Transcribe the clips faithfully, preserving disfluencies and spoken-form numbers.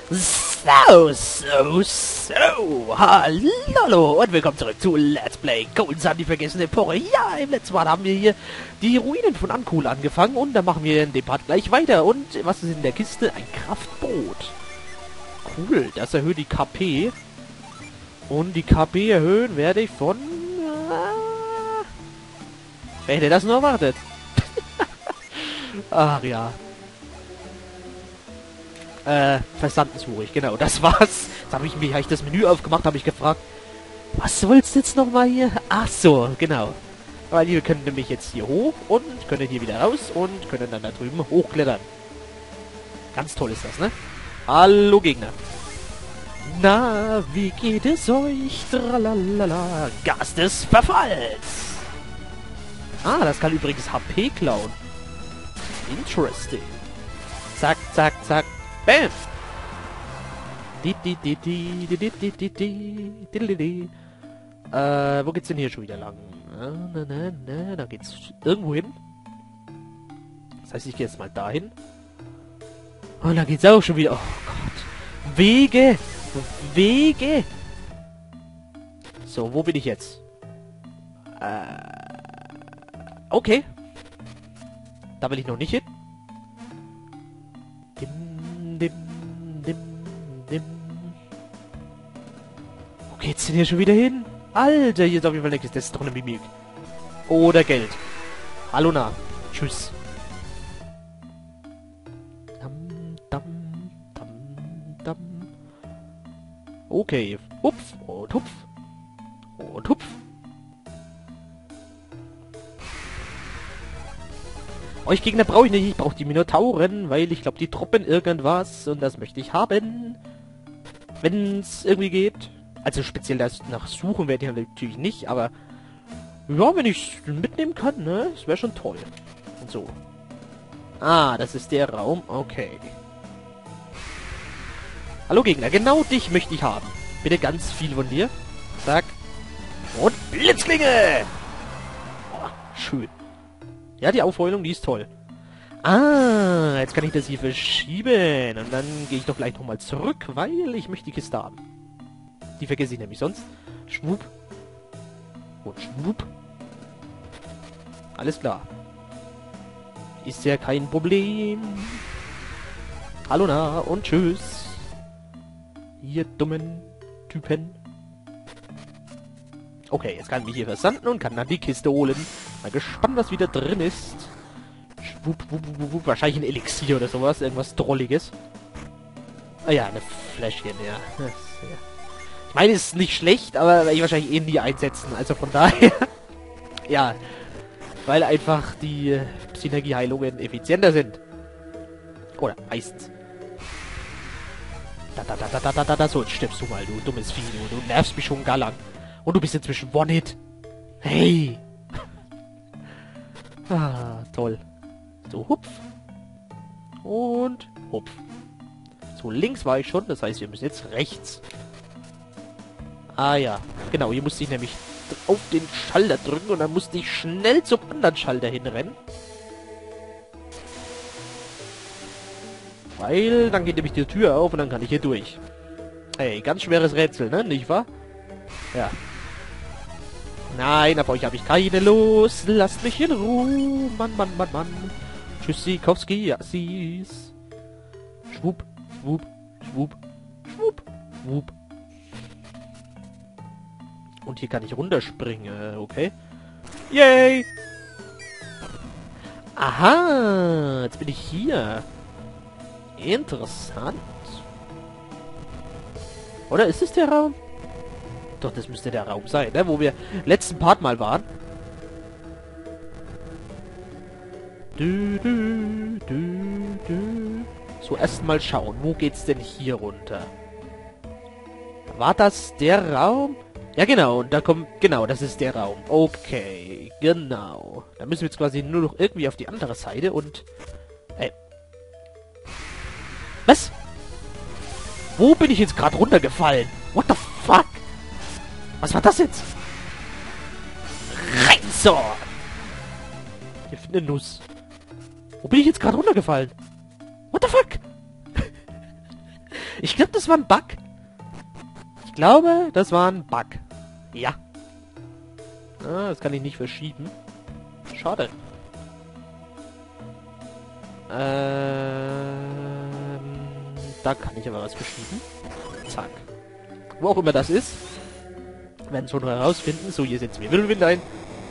So, so, so, hallo und willkommen zurück zu Let's Play Golden Sun, die vergessene Epoche. Ja, im letzten Mal haben wir hier die Ruinen von Ankul angefangen und dann machen wir in dem Part gleich weiter. Und was ist in der Kiste? Ein Kraftboot. Cool, das erhöht die K P. Und die K P erhöhen werde ich von... Ah, wer hätte das nur erwartet? Ach ja. Äh, Versandensruhig, genau, das war's. Jetzt habe ich mir, hab ich das Menü aufgemacht, habe ich gefragt, was soll's jetzt nochmal hier? Ach so, genau. Weil wir können nämlich jetzt hier hoch und können hier wieder raus und können dann da drüben hochklettern. Ganz toll ist das, ne? Hallo Gegner. Na, wie geht es euch? Tralalala. Gas des Verfalls. Ah, das kann übrigens H P klauen. Interesting. Zack, zack, zack. Bam! Di, di, di, di, di, di, di, di, di, di, di. Äh, wo geht's denn hier schon wieder lang? Na, na, na, na, da geht's irgendwo hin. Das heißt, ich gehe jetzt mal dahin. Und da geht's auch schon wieder. Oh Gott. Wege! Wege! So, wo bin ich jetzt? Äh, okay. Da will ich noch nicht hin. Dim, dim, dim, dim. Wo geht's denn hier schon wieder hin? Alter, hier ist auf jeden Fall nichts. Das ist doch eine Mimik. Oder Geld. Hallo, na. Tschüss. Dam, dam, dam, dam. Okay. Hupf und hupf. Und hupf. Euch Gegner brauche ich nicht, ich brauche die Minotauren, weil ich glaube, die droppen irgendwas und das möchte ich haben. Wenn es irgendwie geht. Also speziell das nach Suchen werde ich natürlich nicht, aber ja, wenn ich es mitnehmen kann, ne, das wäre schon toll. Und so. Ah, das ist der Raum, okay. Hallo Gegner, genau dich möchte ich haben. Bitte ganz viel von dir. Zack. Und Blitzklinge! Oh, schön. Ja, die Aufheulung, die ist toll. Ah, jetzt kann ich das hier verschieben. Und dann gehe ich doch gleich nochmal zurück, weil ich möchte die Kiste haben. Die vergesse ich nämlich sonst. Schwupp. Und schwupp. Alles klar. Ist ja kein Problem. Hallo na und tschüss. Ihr dummen Typen. Okay, jetzt kann ich mich hier versanden und kann dann die Kiste holen. Mal gespannt, was wieder drin ist. Schwupp, wupp, wupp, wupp. Wahrscheinlich ein Elixier oder sowas. Irgendwas Drolliges. Ah ja, eine Fläschchen, ja. ja. Ich meine, es ist nicht schlecht, aber werde ich wahrscheinlich eh nie einsetzen. Also von daher... ja. Weil einfach die äh, Synergieheilungen effizienter sind. Oder meistens. Da, da, da, da, da, da, da, da. So, jetzt stirbst du mal, du dummes Vieh. Du, du nervst mich schon gar lang. Und du bist inzwischen One-Hit. Hey! Ah, toll. So, hupf. Und hupf. So, links war ich schon. Das heißt, wir müssen jetzt rechts. Ah ja, genau. Hier musste ich nämlich auf den Schalter drücken. Und dann musste ich schnell zum anderen Schalter hinrennen. Weil dann geht nämlich die Tür auf und dann kann ich hier durch. Hey, ganz schweres Rätsel, ne? Nicht wahr? Ja. Nein, auf euch habe ich keine Lust. Lasst mich in Ruhe. Mann, Mann, Mann, Mann. Tschüssikowski, ja, sie's. Schwupp, schwupp, schwupp, schwupp, schwupp. Und hier kann ich runterspringen, okay. Yay! Aha, jetzt bin ich hier. Interessant. Oder ist es der Raum? Doch, das müsste der Raum sein, ne? Wo wir letzten Part mal waren. Du, du, du, du. So, erstmal schauen. Wo geht's denn hier runter? War das der Raum? Ja, genau. Und da kommt... Genau, das ist der Raum. Okay, genau. Da müssen wir jetzt quasi nur noch irgendwie auf die andere Seite und... Ey. Was? Wo bin ich jetzt gerade runtergefallen? What the fuck? Was war das jetzt? Rein so! Hier findet eine Nuss. Wo bin ich jetzt gerade runtergefallen? What the fuck? Ich glaube, das war ein Bug. Ich glaube, das war ein Bug. Ja. Ah, das kann ich nicht verschieben. Schade. Ähm, da kann ich aber was verschieben. Zack. Wo auch immer das ist. Werden es schon herausfinden. So, hier setzen wir Wirbelwind ein.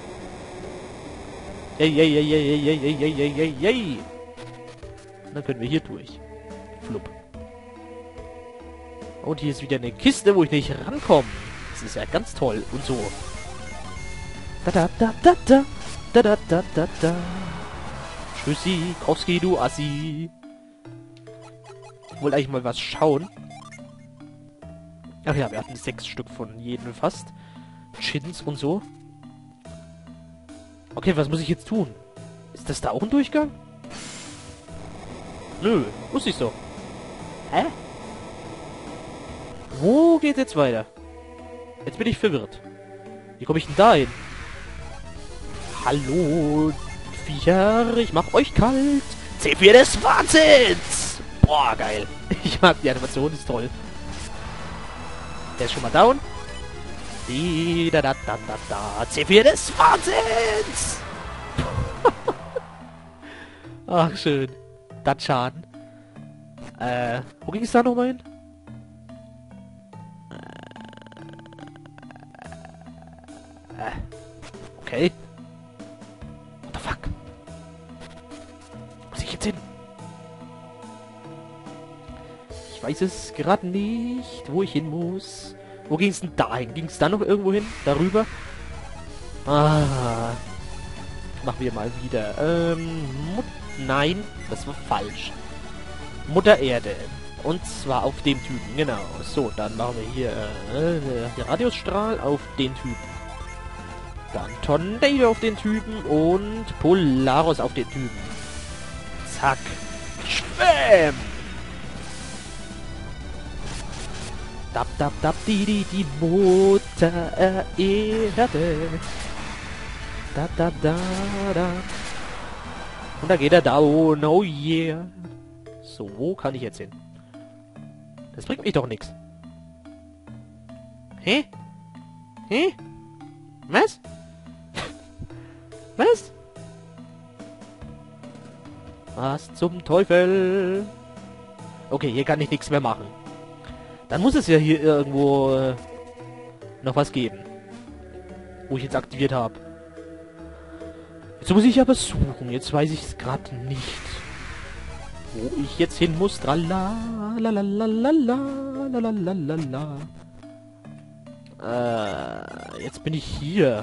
Yay, yay, yay, yay, yay, yay, yay, yay, yay, yay. Und dann können wir hier durch. Flupp. Und hier ist wieder eine Kiste, wo ich nicht rankomme. Das ist ja ganz toll. Und so. Da da da da da. Da da da da da. Tschüssi, Kowski, du Assi. Ich wollte eigentlich mal was schauen. Ach ja, wir hatten sechs Stück von jedem fast. Chins und so. Okay, was muss ich jetzt tun? Ist das da auch ein Durchgang? Nö, wusste ich so. Hä? Wo geht jetzt weiter? Jetzt bin ich verwirrt. Wie komme ich denn da hin? Hallo, Viecher, ich mach euch kalt. C vier des Wahnsinns! Boah, geil. Ich mag die Animation, ist toll. Der ist schon mal down. Die, da, da, da, da, da. C vier des Wahnsinns! Ach, schön. Das Schaden. Äh, wo ging es da nochmal hin? Äh, okay. What the fuck? Wo muss ich jetzt hin? Ich weiß es gerade nicht, wo ich hin muss. Wo ging es denn da hin? Ging es da noch irgendwo hin? Darüber? Ah. Machen wir mal wieder. Ähm, Mut Nein, das war falsch. Mutter Erde. Und zwar auf dem Typen, genau. So, dann machen wir hier äh, den Radiusstrahl auf den Typen. Dann Tornado auf den Typen und Polaris auf den Typen. Zack. Schwämm! Dab, dab, dab, die, die, die Mutter Erde. Da, da, da, da. Und da geht er down, oh yeah. So, wo kann ich jetzt hin? Das bringt mich doch nichts. Hä? Hä? Was? Was? Was zum Teufel? Okay, hier kann ich nichts mehr machen. Dann muss es ja hier irgendwo äh, noch was geben. Wo ich jetzt aktiviert habe. Jetzt muss ich aber suchen. Jetzt weiß ich es gerade nicht. Wo ich jetzt hin muss. Trala, la la la la la la la la la la. Äh, jetzt bin ich hier.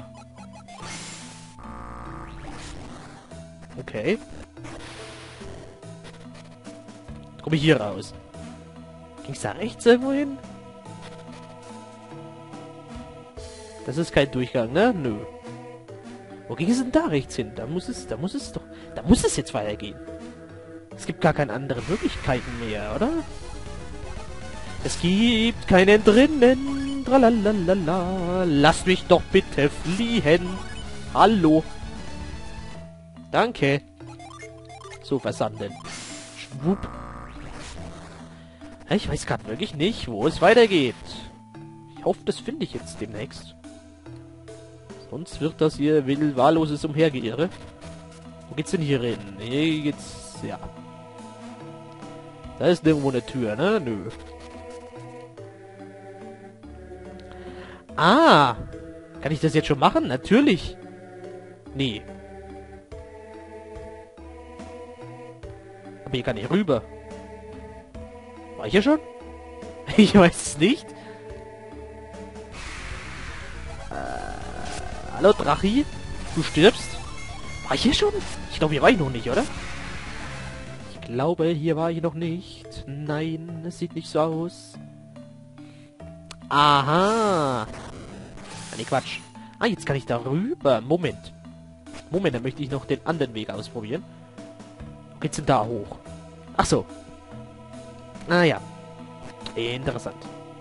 Okay. Jetzt komme ich hier raus. Ging's da rechts irgendwo hin? Das ist kein Durchgang, ne? Nö. Wo ging es denn da rechts hin? Da muss es, da muss es doch, da muss es jetzt weitergehen. Es gibt gar keine anderen Möglichkeiten mehr, oder? Es gibt keinen drinnen. Tralalala. Lasst mich doch bitte fliehen. Hallo. Danke. So, versanden. Schwupp. Ich weiß gerade wirklich nicht, wo es weitergeht. Ich hoffe, das finde ich jetzt demnächst. Sonst wird das hier wild wahlloses Umhergeirre. Wo geht's denn hier hin? Hier geht's... ja. Da ist nirgendwo eine Tür, ne? Nö. Ah! Kann ich das jetzt schon machen? Natürlich! Nee. Aber hier kann ich rüber. War ich hier schon? Ich weiß es nicht. Äh, hallo Drachi? Du stirbst? War ich hier schon? Ich glaube, hier war ich noch nicht, oder? Ich glaube, hier war ich noch nicht. Nein, es sieht nicht so aus. Aha. Nee, Quatsch. Ah, jetzt kann ich da rüber. Moment. Moment, dann möchte ich noch den anderen Weg ausprobieren. Wo geht's denn da hoch? Ach so. Ah ja. Interessant.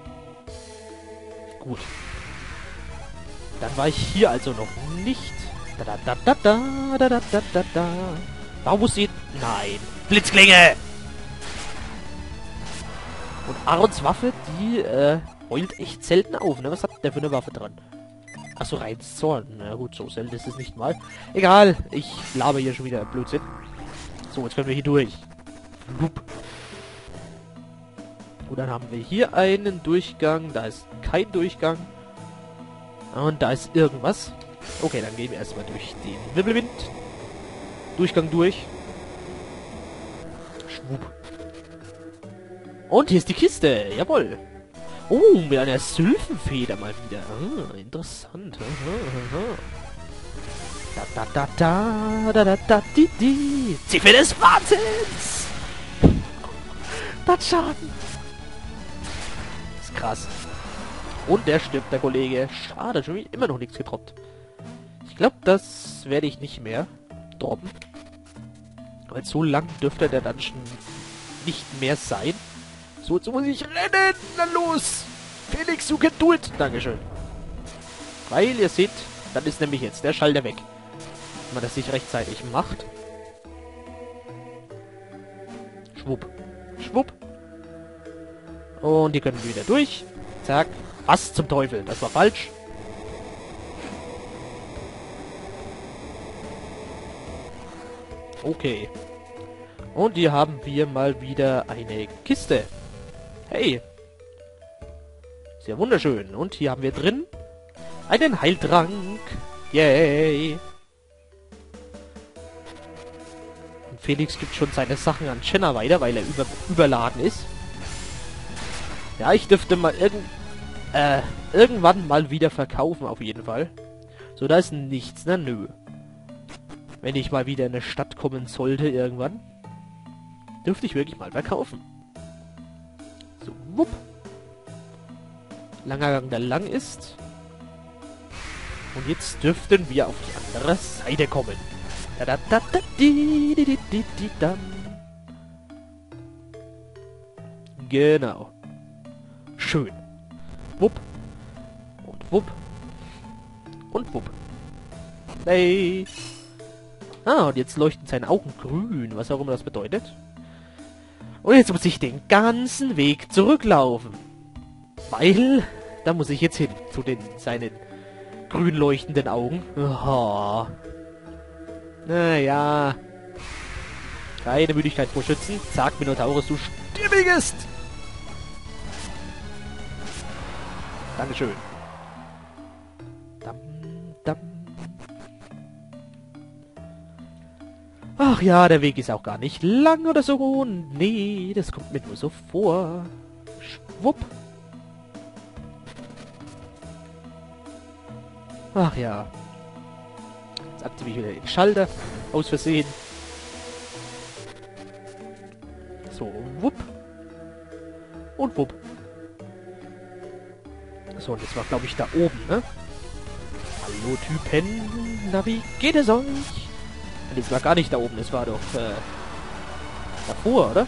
Gut. Dann war ich hier also noch nicht. Da da da da da da da da da da. Warum muss sie... Nein. Blitzklinge! Und Arons Waffe, die äh, heult echt selten auf, ne? Was hat der für eine Waffe dran? Achso, rein Zorn. Na gut, so selten ist es nicht mal. Egal, ich laber hier schon wieder Blödsinn. So, jetzt können wir hier durch. Wupp. Und dann haben wir hier einen Durchgang. Da ist kein Durchgang. Und da ist irgendwas. Okay, dann gehen wir erstmal durch den Wirbelwind. Durchgang durch. Schwupp. Und hier ist die Kiste. Jawohl. Oh, mit einer Sylphenfeder mal wieder. Ah, interessant. Aha, aha. Da, da, da, da, da, da, da, di, di. Ziffer des Wahnsinns! Das Schaden. Das ist krass. Und der stirbt, der Kollege. Schade, schon immer noch nichts getroppt. Ich glaube, das werde ich nicht mehr droppen. Weil so lang dürfte der Dungeon nicht mehr sein. So, jetzt muss ich rennen. Na los. Felix, you can do it. Dankeschön. Weil, ihr seht, dann ist nämlich jetzt der Schalter weg. Wenn man das nicht rechtzeitig macht. Schwupp. Schwupp. Und die können wir wieder durch. Zack. Was zum Teufel? Das war falsch. Okay. Und hier haben wir mal wieder eine Kiste. Hey. Sehr wunderschön. Und hier haben wir drin einen Heiltrank. Yay. Und Felix gibt schon seine Sachen an Jenna weiter, weil er über überladen ist. Ja, ich dürfte mal irgend äh, irgendwann mal wieder verkaufen, auf jeden Fall. So, da ist nichts, ne? Nö. Wenn ich mal wieder in eine Stadt kommen sollte, irgendwann, dürfte ich wirklich mal verkaufen. So, wupp. Langer Gang, der lang ist. Und jetzt dürften wir auf die andere Seite kommen. Da da da da di di di di di dam. Genau. Schön. Wupp. Und wupp. Und wupp. Hey. Ah, und jetzt leuchten seine Augen grün, was auch immer das bedeutet. Und jetzt muss ich den ganzen Weg zurücklaufen. Weil, da muss ich jetzt hin, zu den seinen grün leuchtenden Augen. Oh. Naja. Keine Müdigkeit vor Schützen. Sag Minotaurus, du stimmigst! Dankeschön. Dam, dam. Ach ja, der Weg ist auch gar nicht lang oder so. Nee, das kommt mir nur so vor. Schwupp. Ach ja. Jetzt aktiviere ich wieder den Schalter. Aus Versehen. So, wupp. Und wupp. So, und das war, glaube ich, da oben, ne? Hallo, Typen. Na, wie geht es euch? Das war gar nicht da oben, das war doch äh, davor, oder?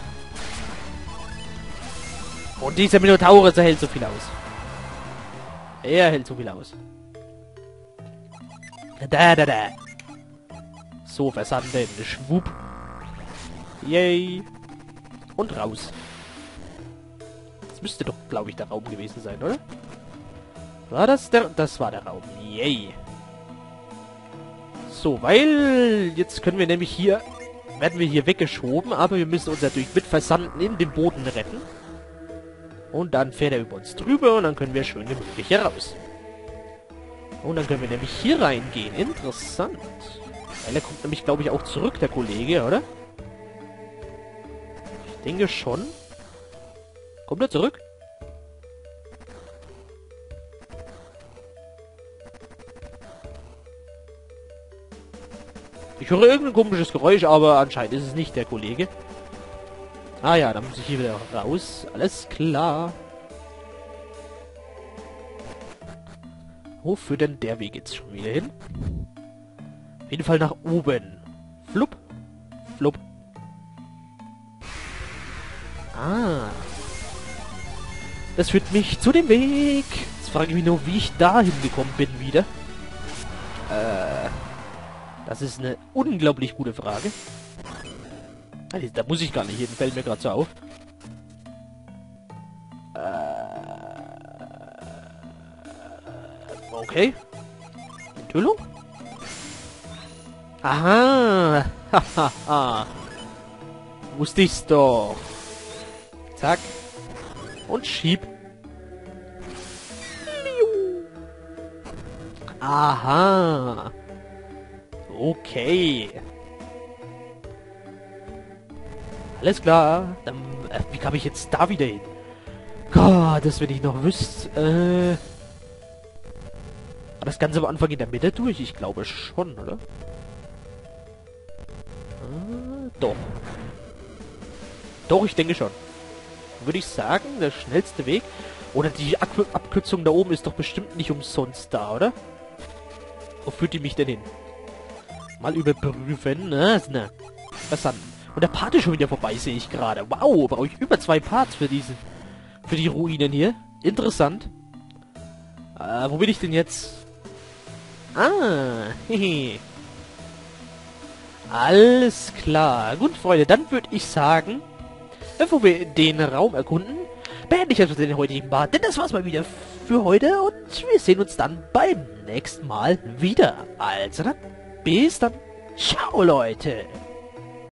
Und dieser Minotaurus, der hält so viel aus. Er hält so viel aus. Da, da, da. So, versanden. Schwupp. Yay. Und raus. Das müsste doch, glaube ich, der Raum gewesen sein, oder? War das der... Das war der Raum. Yay. So, weil jetzt können wir nämlich hier, werden wir hier weggeschoben, aber wir müssen uns natürlich mit Versanden in den Boden retten. Und dann fährt er über uns drüber und dann können wir schön gemütlich hier raus. Und dann können wir nämlich hier reingehen. Interessant. Weil er kommt nämlich, glaube ich, auch zurück, der Kollege, oder? Ich denke schon. Kommt er zurück? Ich höre irgendein komisches Geräusch, aber anscheinend ist es nicht der Kollege. Ah ja, dann muss ich hier wieder raus. Alles klar. Wo führt denn der Weg jetzt schon wieder hin? Auf jeden Fall nach oben. Flupp. Flupp. Ah. Das führt mich zu dem Weg. Jetzt frage ich mich nur, wie ich da hingekommen bin wieder. Äh... Das ist eine unglaublich gute Frage. Da muss ich gar nicht hin, fällt mir gerade so auf. Okay. Enthüllung? Aha. Hahaha. Wusste ich's doch. Zack. Und schieb. Aha. Okay. Alles klar. Dann, äh, wie kam ich jetzt da wieder hin? Gott, das wenn ich noch wüsste. Äh, war das Ganze am Anfang in der Mitte durch? Ich glaube schon, oder? Äh, doch. Doch, ich denke schon. Würde ich sagen, der schnellste Weg. Oder die Ab Abkürzung da oben ist doch bestimmt nicht umsonst da, oder? Wo führt die mich denn hin? Mal überprüfen. Na, na. Verstanden. Und der Part ist schon wieder vorbei, sehe ich gerade. Wow, brauche ich über zwei Parts für diesen... Für die Ruinen hier. Interessant. Äh, wo bin ich denn jetzt? Ah, hehe. Alles klar. Gut, Freunde, dann würde ich sagen, bevor wir den Raum erkunden, beende ich also den heutigen Part. Denn das war's mal wieder für heute und wir sehen uns dann beim nächsten Mal wieder. Also dann, bis dann. Ciao, Leute.